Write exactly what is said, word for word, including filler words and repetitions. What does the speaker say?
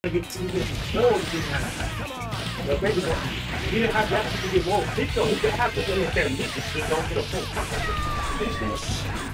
to get to get more than well, maybe not. You didn't have that to get more. They don't have to get that. You just don't get a full.